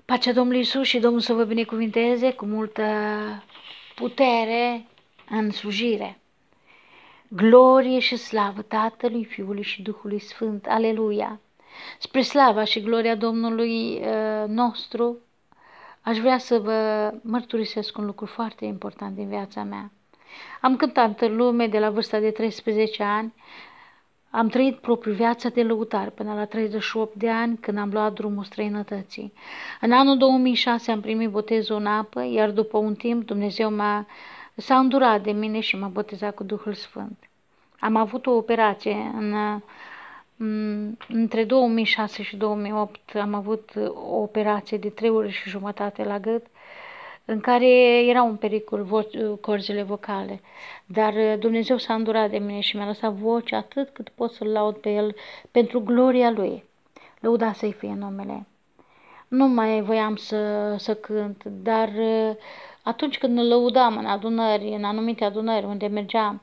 Pacea Domnului Iisus și Domnul să vă binecuvinteze cu multă putere în slujire. Glorie și slavă Tatălui, Fiului și Duhului Sfânt. Aleluia! Spre slava și gloria Domnului nostru, aș vrea să vă mărturisesc un lucru foarte important din viața mea. Am cântat în lume de la vârsta de 13 ani, am trăit propriu viața de lăutar până la 38 de ani, când am luat drumul străinătății. În anul 2006 am primit botezul în apă, iar după un timp Dumnezeu s-a îndurat de mine și m-a botezat cu Duhul Sfânt. Am avut o operație între 2006 și 2008, am avut o operație de 3 ore și jumătate la gât, în care era un pericol corzile vocale, dar Dumnezeu s-a îndurat de mine și mi-a lăsat voce atât cât pot să-L laud pe El pentru gloria Lui. Lăuda să-i fie numele. Nu mai voiam să cânt, dar atunci când îl lăudam în adunări, în anumite adunări unde mergeam,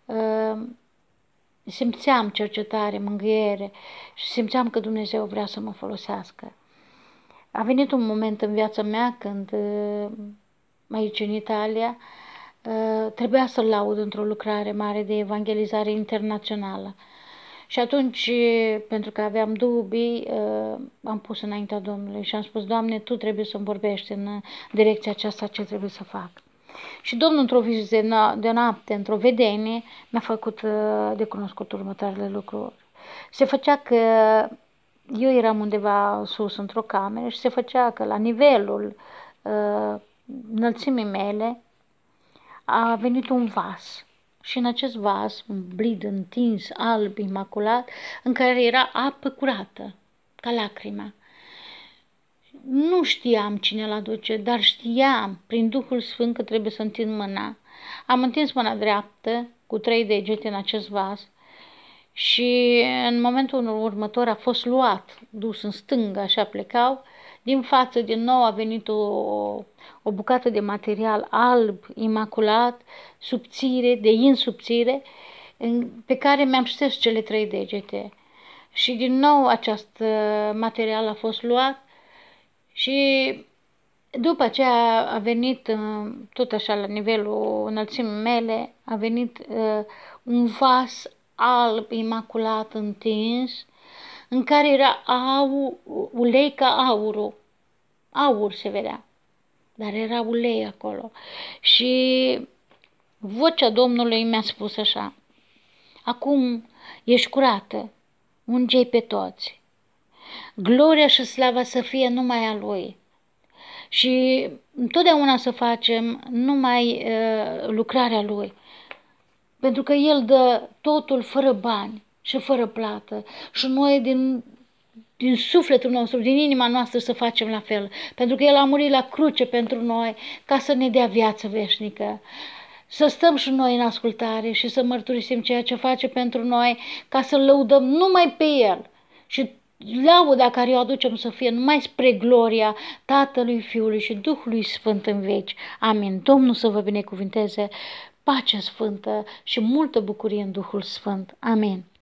simțeam cercetare, mângâiere și simțeam că Dumnezeu vrea să mă folosească. A venit un moment în viața mea când, aici în Italia, trebuia să-L laud într-o lucrare mare de evangelizare internațională. Și atunci, pentru că aveam dubii, am pus înaintea Domnului și am spus: Doamne, Tu trebuie să-mi vorbești în direcția aceasta ce trebuie să fac. Și Domnul, într-o vizită de noapte, într-o vedenie, mi-a făcut de cunoscut următoarele lucruri. Se făcea că eu eram undeva sus într-o cameră și se făcea că la nivelul înălțimii mele a venit un vas. Și în acest vas, un blid întins, alb, imaculat, în care era apă curată, ca lacrima. Nu știam cine l-aduce, dar știam prin Duhul Sfânt că trebuie să întind mâna. Am întins mâna dreaptă cu 3 degete în acest vas și în momentul următor a fost luat, dus în stânga, așa plecau. Din față, din nou, a venit o bucată de material alb, imaculat, subțire, de insubțire, pe care mi-am șters cele 3 degete. Și din nou acest material a fost luat și după aceea a venit, tot așa la nivelul înălțimii mele, a venit un vas alb, imaculat, întins, în care era ulei ca aurul. Aur se vedea, dar era ulei acolo. Și vocea Domnului mi-a spus așa: acum ești curată, unge-i pe toți. Gloria și slava să fie numai a Lui. Și întotdeauna să facem numai lucrarea Lui. Pentru că El dă totul fără bani și fără plată. Și noi din sufletul nostru, din inima noastră să facem la fel. Pentru că El a murit la cruce pentru noi ca să ne dea viață veșnică. Să stăm și noi în ascultare și să mărturisim ceea ce face pentru noi, ca să-L lăudăm numai pe El. Și lauda care o aducem să fie numai spre gloria Tatălui, Fiului și Duhului Sfânt în veci. Amin. Domnul să vă binecuvinteze, pace sfântă și multă bucurie în Duhul Sfânt. Amin.